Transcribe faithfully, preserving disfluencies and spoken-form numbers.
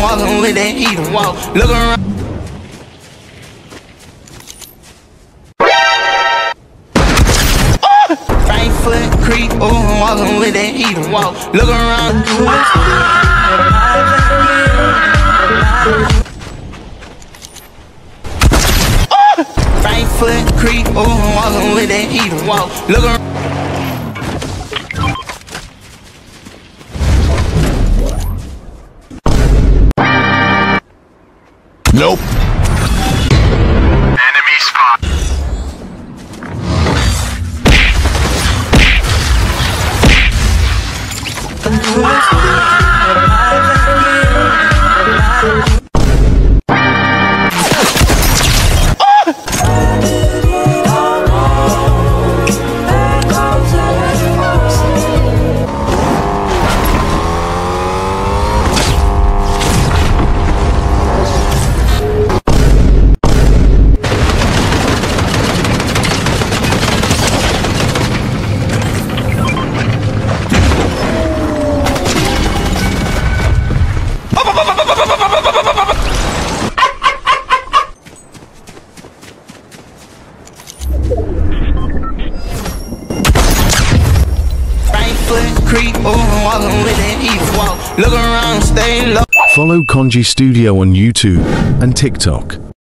walking with that heater. Walk, look around. Right foot creep, oh, walking with that heater. Walk, look around. Right foot creep, oh, walking with that heater. Walk, look around. Nope. Enemy spot. Creep, oh, walking with that heater. Walk, look around, stay low. Follow Konji Studio on YouTube and TikTok.